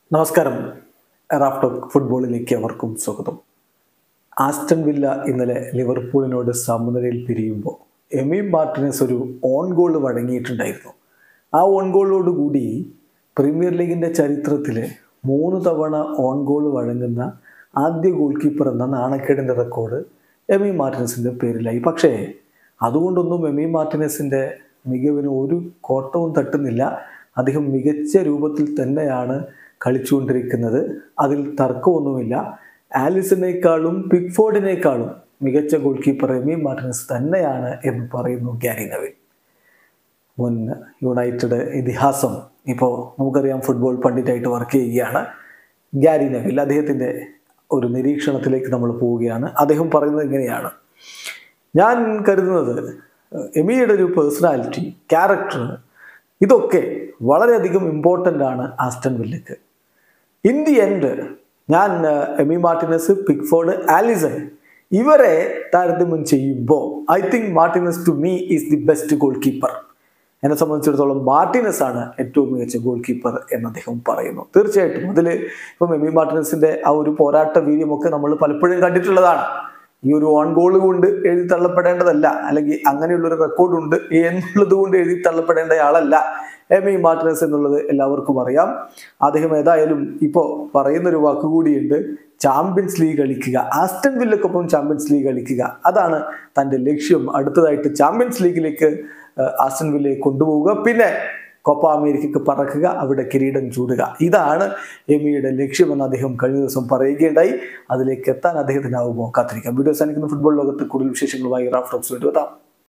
നമസ്കാരം. റാഫ്റ്റോക്ക് ഫുട്ബോളിലേക്ക് അവർക്കും സ്വാഗതം. ആസ്റ്റൺ വില്ല ഇന്നലെ ലിവർപൂളിനോട് സമനിലയിൽ പിരിയുമ്പോൾ എമി മാർട്ടിനസ് ഒരു ഓൺ ഗോൾ വഴങ്ങിയിട്ടുണ്ടായിരുന്നു. ആ ഓൺ ഗോളോടുകൂടി പ്രീമിയർ ലീഗിൻ്റെ ചരിത്രത്തിൽ 3 തവണ ഓൺ ഗോൾ വഴങ്ങുന്ന ആദ്യ ഗോൾ കീപ്പർ എന്ന നാണക്കേടിൻ്റെ റെക്കോർഡ് എമി മാർട്ടിനസിൻ്റെ പേരിലായി. പക്ഷേ അതുകൊണ്ടൊന്നും എമി മാർട്ടിനസിൻ്റെ മികവിന് ഒരു കോട്ടവും തട്ടുന്നില്ല. അദ്ദേഹം മികച്ച രൂപത്തിൽ തന്നെയാണ് കളിച്ചുകൊണ്ടിരിക്കുന്നത്. അതിൽ തർക്കമൊന്നുമില്ല. ആലിസനേക്കാളും പിക്ഫോർഡിനേക്കാളും മികച്ച ഗോൾ കീപ്പർ എമി മാർട്ടിനസ് തന്നെയാണ് എന്ന് പറയുന്നു ഗ്യാരി നെവിൽ. മുൻ യുണൈറ്റഡ് ഇതിഹാസം, ഇപ്പോൾ നമുക്കറിയാം ഫുട്ബോൾ പണ്ഡിറ്റായിട്ട് വർക്ക് ചെയ്യുകയാണ് ഗ്യാരി നെവിൽ. അദ്ദേഹത്തിൻ്റെ ഒരു നിരീക്ഷണത്തിലേക്ക് നമ്മൾ പോവുകയാണ്. അദ്ദേഹം പറയുന്നത് ഇങ്ങനെയാണ്: ഞാൻ കരുതുന്നത് എമിയുടെ ഒരു പേഴ്സണാലിറ്റി, ക്യാരക്ടർ, ഇതൊക്കെ വളരെയധികം ഇമ്പോർട്ടൻ്റ് ആണ് ആസ്റ്റൺ വില്ലയ്ക്ക്. ഇൻ ദി എൻഡ് ഞാൻ എമി മാർട്ടിനസ്, പിക്ഫോർഡ്, ആലിസൺ ഇവരെ താരതമ്യം ചെയ്യുമ്പോൾ I think Martinez to me is the best goalkeeper. എന്നെ സംബന്ധിച്ചിടത്തോളം മാർട്ടിനസ് ആണ് ഏറ്റവും മികച്ച ഗോൾ കീപ്പർ എന്ന് അദ്ദേഹം പറയുന്നു. തീർച്ചയായിട്ടും അതിൽ ഇപ്പം എമി മാർട്ടിനസിൻ്റെ ആ ഒരു പോരാട്ട വീര്യമൊക്കെ നമ്മൾ പലപ്പോഴും കണ്ടിട്ടുള്ളതാണ്. ഈ ഒരു ഓൺ ഗോൾ കൊണ്ട് എഴുതി തള്ളപ്പെടേണ്ടതല്ല, അല്ലെങ്കിൽ അങ്ങനെയുള്ളൊരു റെക്കോർഡുണ്ട് എന്നുള്ളത് കൊണ്ട് എഴുതി തള്ളപ്പെടേണ്ട ആളല്ല എമി മാർട്ടിനസ് എന്നുള്ളത് എല്ലാവർക്കും അറിയാം. അദ്ദേഹം ഏതായാലും ഇപ്പോൾ പറയുന്നൊരു വാക്കുകൂടിയുണ്ട്: ചാമ്പ്യൻസ് ലീഗ് കളിക്കുക, ആസ്റ്റൺ വില്ലക്കൊപ്പം ചാമ്പ്യൻസ് ലീഗ് കളിക്കുക, അതാണ് തൻ്റെ ലക്ഷ്യം. അടുത്തതായിട്ട് ചാമ്പ്യൻസ് ലീഗിലേക്ക് ആസ്റ്റൺ വില്ലയെ കൊണ്ടുപോവുക, പിന്നെ കോപ്പ അമേരിക്കക്ക് പറക്കുക, അവിടെ കിരീടം ചൂടുക. ഇതാണ് എമിയുടെ ലക്ഷ്യമെന്ന് അദ്ദേഹം കഴിഞ്ഞ ദിവസം പറയുകയുണ്ടായി. അതിലേക്ക് എത്താൻ അദ്ദേഹത്തിനാവുമോ? കാത്തിരിക്കാം. വീഡിയോ അവസാനിക്കുന്ന ഫുട്ബോൾ ലോകത്ത് കൂടുതൽ വിശേഷങ്ങളുമായി റാഫ്റ്റോക്സ് വീണ്ടും എത്താം.